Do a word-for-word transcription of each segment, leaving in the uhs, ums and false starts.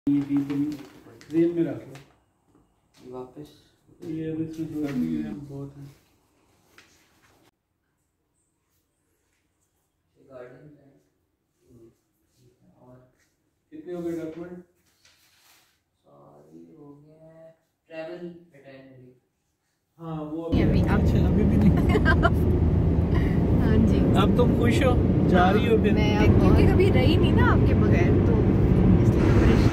ये जेल में रख लो वापस। ये अब इसमें थोड़ा भी है बहुत है। गार्डन है और कितने हो गए डॉक्यूमेंट? सारी हो गए हैं। Travel veterinary. हाँ वो अभी अच्छा अभी भी नहीं। हाँ जी। अब तुम खुश हो जा रही हो फिर? मैं अब क्योंकि कभी रही नहीं ना आपके बगैर तो इसलिए परेशान।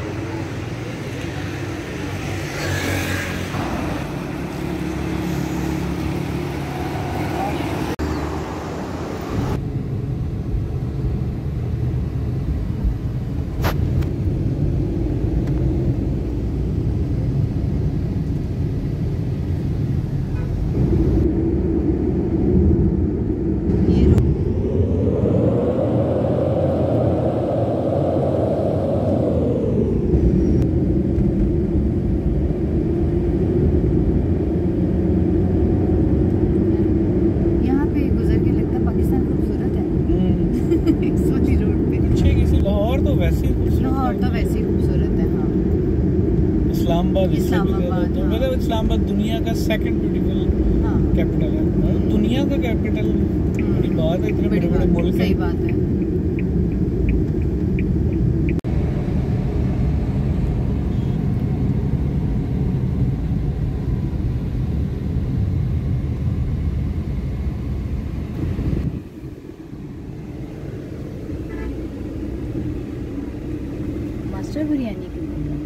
इस्लामाबाद इस्लामाबाद तो मतलब इस्लामाबाद दुनिया का सेकंड ब्यूटीफुल कैपिटल है। मतलब दुनिया का कैपिटल बड़ी बात है, इतने बड़े बड़े मुल्क हैं। सही बात है। मास्टर बिरयानी की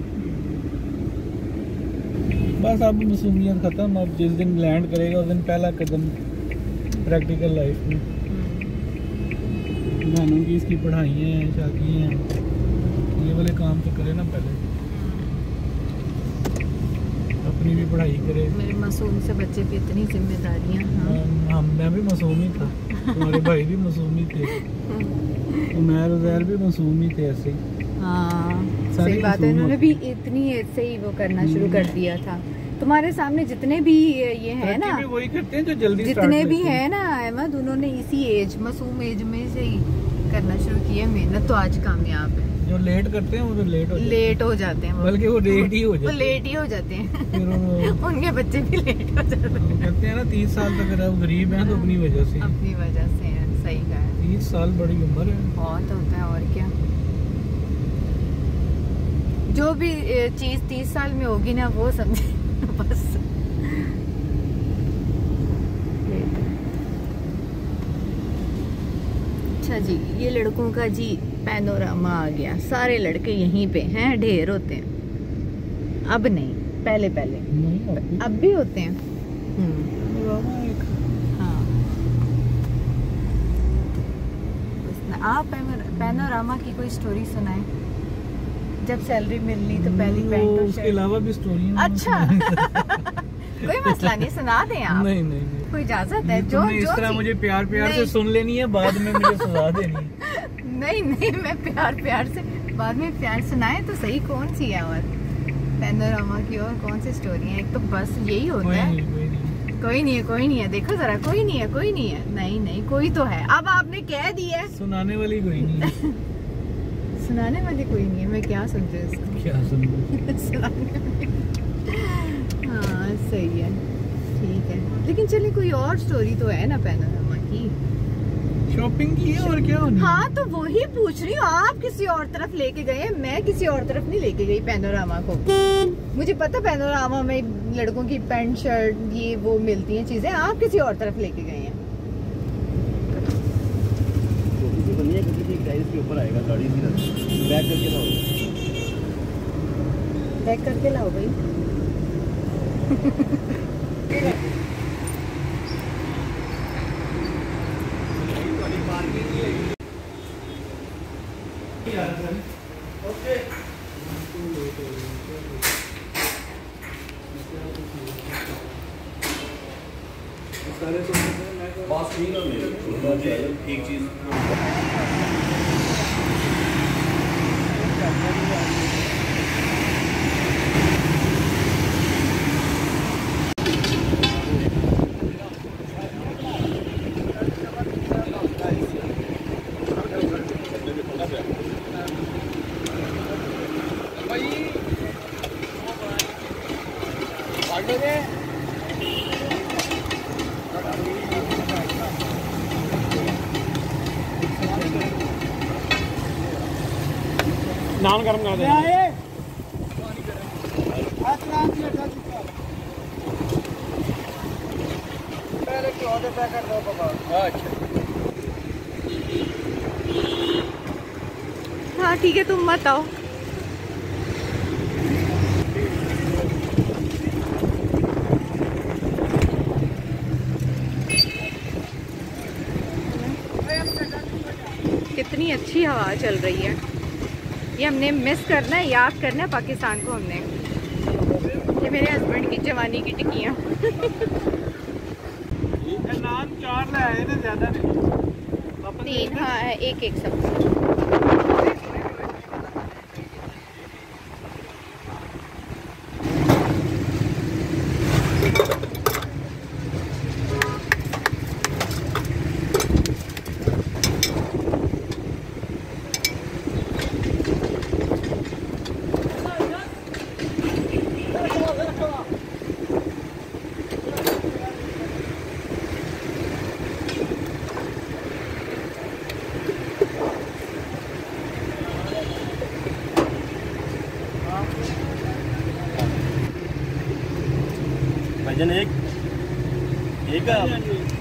बस अब मासूमियत खत्म। अब जिस दिन लैंड करेगा उस दिन पहला कदम प्रैक्टिकल लाइफ में। बहनों की इसकी पढ़ाइयाँ हैं, शादियाँ हैं, ये वाले काम तो करे ना पहले, अपनी भी पढ़ाई करे। मेरे मासूम से बच्चे पे इतनी जिम्मेदारियाँ। हाँ। हम मैं भी मासूम ही था, तुम्हारे भाई भी मासूम ही थे, उमैर उज़ैर भी मासूम ही थे ऐसे। हाँ सही बात है। उन्होंने भी इतनी ऐसे ही वो करना शुरू कर दिया था। तुम्हारे सामने जितने भी ये है ना, वही करते हैं जो जल्दी जितने भी है ना अहमद, उन्होंने इसी एज मासूम एज में से ही करना शुरू किया। मेहनत तो आज कामयाब है। जो लेट करते हैं वो तो लेट हो जाते लेट हो जाते हैं, बल्कि वो लेट ही हो जाते हैं। लेट ही हो जाते हैं। फिर उनके बच्चे भी लेट हो जाते हैं। कहते हैं ना तीस साल तक अगर गरीब हैं तो अपनी वजह से अपनी वजह से है। सही कहा है। तीस साल बड़ी उम्र है, बहुत होता है। और क्या, जो भी चीज तीस साल में होगी ना वो समझे बस। अच्छा जी, ये लड़कों का जी पैनोरामा आ गया। सारे लड़के यहीं पे हैं, ढेर होते हैं। अब नहीं, पहले पहले नहीं अब भी होते हैं। हाँ आप पैनोरामा की कोई स्टोरी सुनाए। जब सैलरी मिलनी तो पहली पैंट और उसके अलावा भी स्टोरी है। अच्छा कोई मसला नहीं, सुना दें आप। नहीं नहीं, नहीं। कोई इजाजत है जो इस जो तरह मुझे प्यार प्यार से सुन लेनी है, बाद में मुझे सजा देनी है। नहीं नहीं, मैं प्यार प्यार से बाद में प्यार सुनाए तो सही। कौन सी है और पैनोरामा की और कौन सी स्टोरी है? एक तो बस यही होता है। कोई नहीं, कोई नहीं है, कोई नहीं है। देखो जरा, कोई नहीं है, कोई नहीं है। नहीं नहीं, कोई तो है। अब आपने कह दिया है। सुनाने वाली कोई नहीं है। सुनाने वाली कोई नहीं है। मैं क्या समझू इसको? क्या सुनाने सुनाने हाँ सही है, ठीक है। लेकिन चलिए कोई और स्टोरी तो है ना पैनोरामा की। शॉपिंग की है और क्या होनी? हाँ तो वही पूछ रही हूँ। आप किसी और तरफ लेके गए हैं, मैं किसी और तरफ नहीं लेके गई पैनोरामा को। मुझे पता पैनोरामा में लड़कों की पैंट शर्ट ये वो मिलती हैं चीजें। आप किसी और तरफ लेके गए हैं। के ऊपर आएगा गाड़ी सीधा बैक करके लाओ। बैक करके लाओ भाई। ओके सारे तो पास नहीं ना मुझे एक चीज भाई नान गरम कर दे। हाँ ठीक है, तुम मत आओ। कितनी अच्छी हवा चल रही है। ये हमने मिस करना है, याद करना है पाकिस्तान को हमने। ये मेरे हस्बैंड की जवानी की टिक्कियाँ। नान चार ले आए ना, ज्यादा नहीं। तीन, हाँ एक एक सब। भजन एक एक